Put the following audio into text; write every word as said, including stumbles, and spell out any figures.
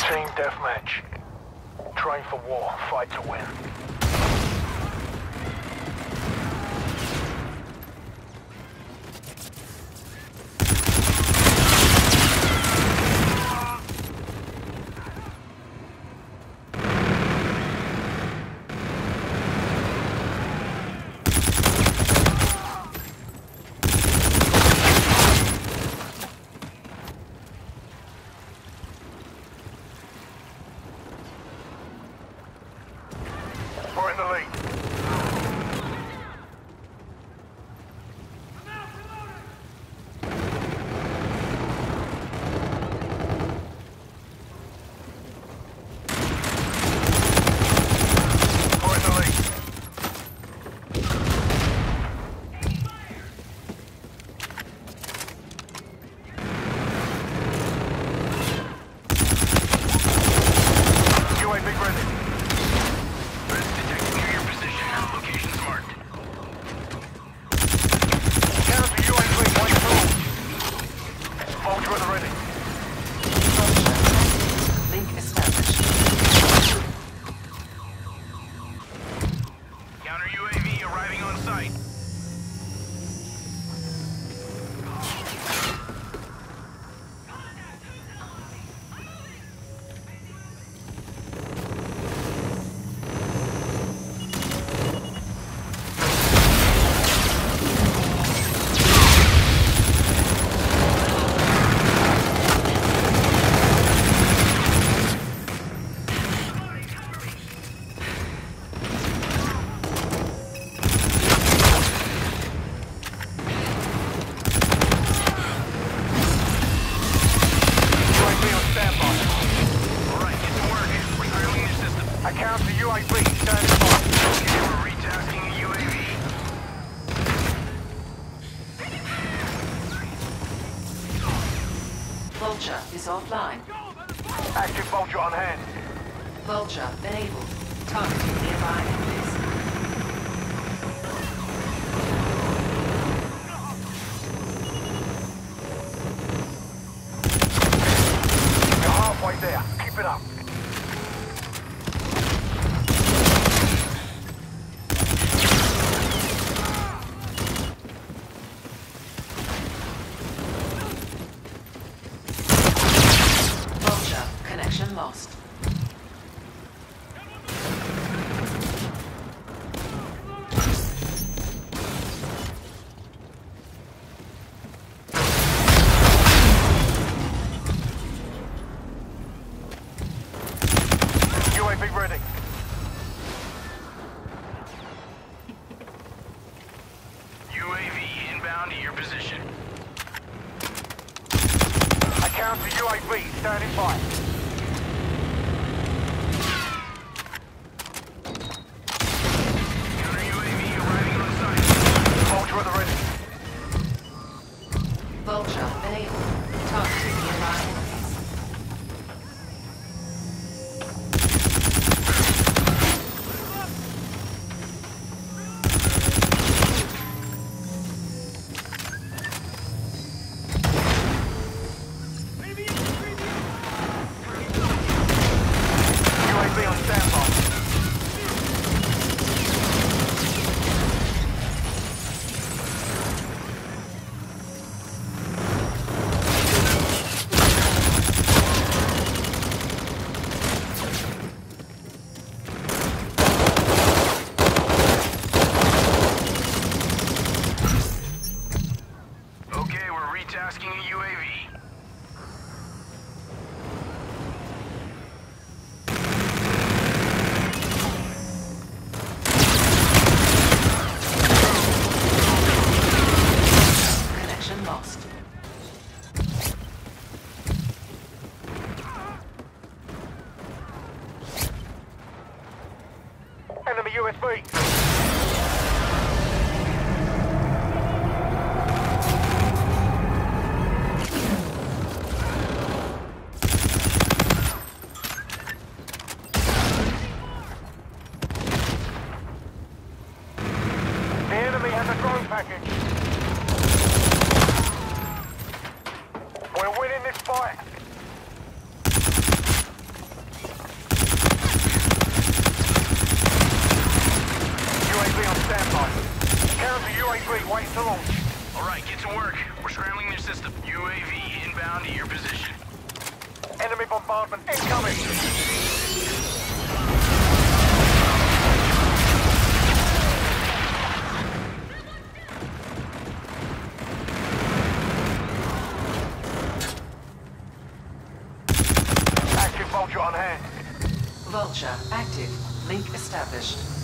Team deathmatch. Train for war, fight to win. We're in the lead. We're in the lead. U A V ready. Account to U A V, standing by. Okay, we're retasking a U A V. Vulture is offline. Active Vulture on hand. Vulture enabled. Targeting nearby enemies. You're halfway there. Keep it up. Connection lost. U A V ready. U A V inbound to your position. Account to U A V, standing by. Vulture enabled. Targeting nearby enemies. U A V on standby. Tasking a U A V. Connection lost. Enemy U S B. Package. We're winning this fight. Heavy bombardment incoming! Active Vulture on hand. Vulture active. Link established.